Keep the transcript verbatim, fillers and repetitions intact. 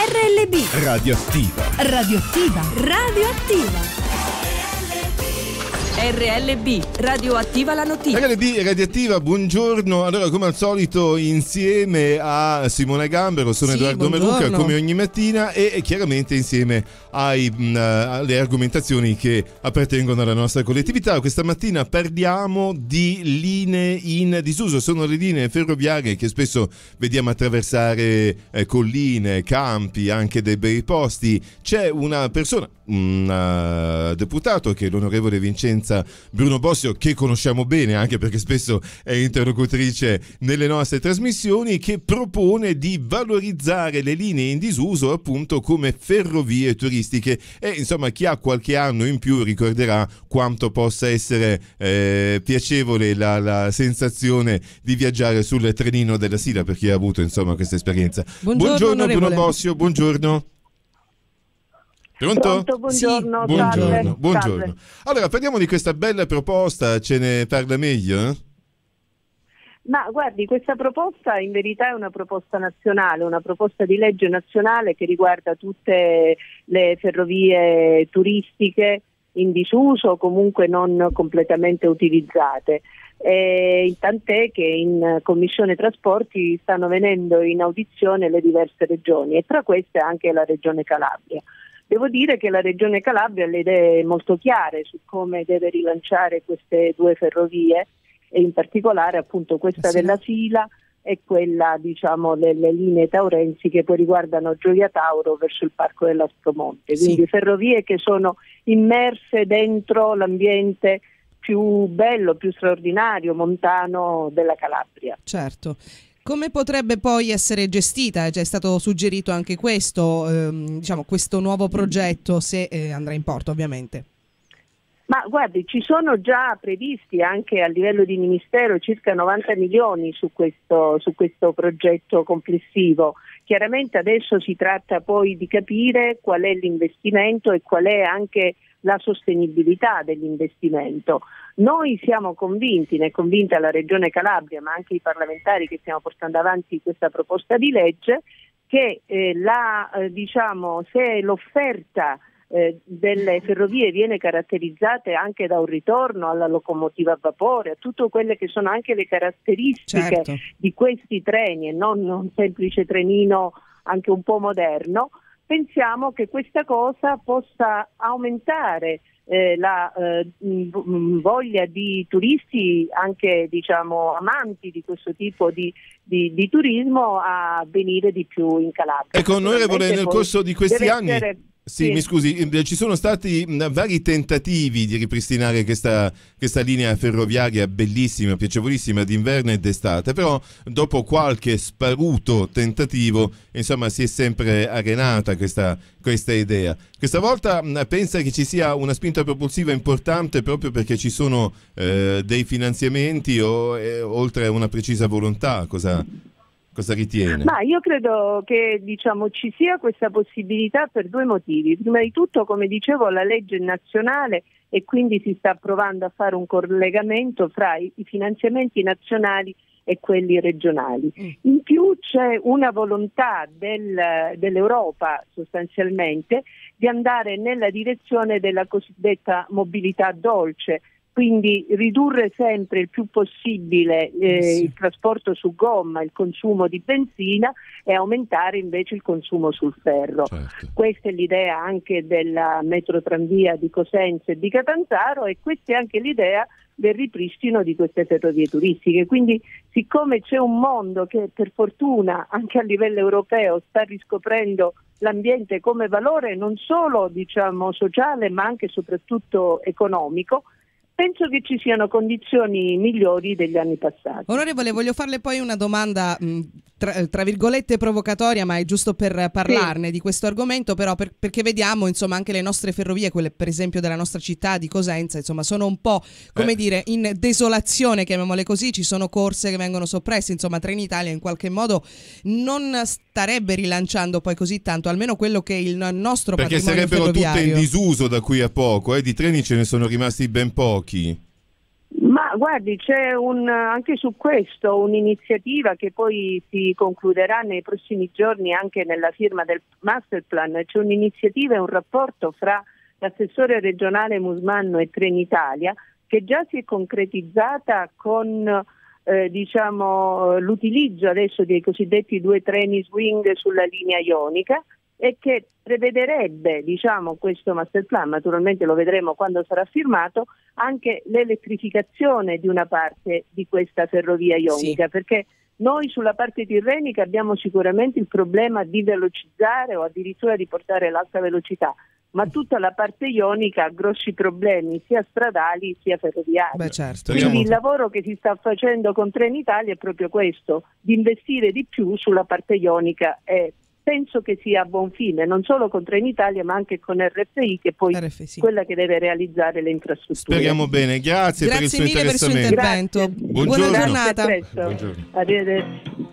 R L B Radioattiva. Radioattiva Radioattiva R L B Radioattiva la notizia. R L B Radioattiva, buongiorno. Allora, come al solito, insieme a Simona Gambero, sono sì, Edoardo buongiorno. Meluca, come ogni mattina, e chiaramente insieme ai, mh, alle argomentazioni che appartengono alla nostra collettività. Questa mattina parliamo di linee in disuso. Sono le linee ferroviarie che spesso vediamo attraversare eh, colline, campi, anche dei bei posti. C'è una persona, un uh, deputato, che è l'onorevole Vincenza Bruno Bossio, che conosciamo bene anche perché spesso è interlocutrice nelle nostre trasmissioni, che propone di valorizzare le linee in disuso appunto come ferrovie turistiche. E insomma, chi ha qualche anno in più ricorderà quanto possa essere eh, piacevole la, la sensazione di viaggiare sul trenino della Sila, per chi ha avuto insomma questa esperienza. Buongiorno, buongiorno Bruno onorevole. Bossio, buongiorno. Pronto? Pronto, buongiorno, Sì, buongiorno, salve. buongiorno. Salve. Allora, parliamo di questa bella proposta, ce ne parla meglio? Eh? Ma guardi, questa proposta in verità è una proposta nazionale, una proposta di legge nazionale che riguarda tutte le ferrovie turistiche in disuso o comunque non completamente utilizzate. E tant'è che in Commissione Trasporti stanno venendo in audizione le diverse regioni e tra queste anche la Regione Calabria. Devo dire che la Regione Calabria ha le idee molto chiare su come deve rilanciare queste due ferrovie e in particolare appunto questa sì. della Sila e quella diciamo delle linee taurensi che poi riguardano Gioia Tauro verso il Parco dell'Aspromonte, quindi sì. ferrovie che sono immerse dentro l'ambiente più bello, più straordinario, montano della Calabria. Certo. Come potrebbe poi essere gestita? È già stato suggerito anche questo, ehm, diciamo, questo nuovo progetto, se eh, andrà in porto ovviamente. Ma guardi, ci sono già previsti anche a livello di Ministero circa novanta milioni su questo, su questo progetto complessivo. Chiaramente adesso si tratta poi di capire qual è l'investimento e qual è anche la sostenibilità dell'investimento. Noi siamo convinti, ne è convinta la Regione Calabria, ma anche i parlamentari che stiamo portando avanti questa proposta di legge, che eh, la, eh, diciamo, se l'offerta eh, delle ferrovie viene caratterizzata anche da un ritorno alla locomotiva a vapore, a tutte quelle che sono anche le caratteristiche Certo. di questi treni e non un semplice trenino anche un po' moderno, pensiamo che questa cosa possa aumentare eh, la eh, voglia di turisti, anche diciamo amanti di questo tipo di, di, di turismo, a venire di più in Calabria. Ecco, onorevole, nel corso di questi deve anni... essere- Sì, Sì. mi scusi, ci sono stati vari tentativi di ripristinare questa, questa linea ferroviaria bellissima, piacevolissima d'inverno e d'estate, però dopo qualche sparuto tentativo, insomma, si è sempre arenata questa, questa idea. Questa volta pensa che ci sia una spinta propulsiva importante proprio perché ci sono eh, dei finanziamenti o eh, oltre a una precisa volontà? Cosa... Cosa ritiene? Ma io credo che diciamo, ci sia questa possibilità per due motivi. Prima di tutto, come dicevo, la legge è nazionale e quindi si sta provando a fare un collegamento fra i, i finanziamenti nazionali e quelli regionali. In più c'è una volontà del, dell'Europa sostanzialmente di andare nella direzione della cosiddetta mobilità dolce, quindi ridurre sempre il più possibile eh, sì. il trasporto su gomma, il consumo di benzina e aumentare invece il consumo sul ferro. Certo. Questa è l'idea anche della metrotranvia di Cosenza e di Catanzaro e questa è anche l'idea del ripristino di queste ferrovie turistiche. Quindi siccome c'è un mondo che per fortuna anche a livello europeo sta riscoprendo l'ambiente come valore non solo diciamo sociale ma anche e soprattutto economico, penso che ci siano condizioni migliori degli anni passati. Onorevole, voglio farle poi una domanda mh, tra, tra virgolette provocatoria, ma è giusto per parlarne sì. di questo argomento, però per, perché vediamo insomma anche le nostre ferrovie, quelle per esempio della nostra città di Cosenza, insomma sono un po' come eh. dire in desolazione, chiamiamole così, ci sono corse che vengono soppresse, insomma Trenitalia in qualche modo non starebbe rilanciando poi così tanto, almeno quello che è il nostro perché patrimonio sarebbero ferroviario. tutte in disuso da qui a poco, eh? Di treni ce ne sono rimasti ben pochi. Ma guardi, c'è un, anche su questo un'iniziativa che poi si concluderà nei prossimi giorni anche nella firma del master plan. C'è un'iniziativa e un rapporto fra l'assessore regionale Musmanno e Trenitalia che già si è concretizzata con eh, diciamo, l'utilizzo adesso dei cosiddetti due treni swing sulla linea ionica, e che prevederebbe, diciamo, questo master plan, naturalmente lo vedremo quando sarà firmato, anche l'elettrificazione di una parte di questa ferrovia ionica, sì. Perché noi sulla parte tirrenica abbiamo sicuramente il problema di velocizzare o addirittura di portare l'alta velocità, ma tutta la parte ionica ha grossi problemi sia stradali sia ferroviari. Beh, certo. Quindi il lavoro che si sta facendo con Trenitalia è proprio questo, di investire di più sulla parte ionica, e penso che sia a buon fine, non solo con Trenitalia ma anche con R F I, che poi è sì. quella che deve realizzare le infrastrutture. Speriamo bene, grazie, grazie per il suo mille per il suo intervento. Buongiorno. Buona giornata. Buongiorno. Arrivederci.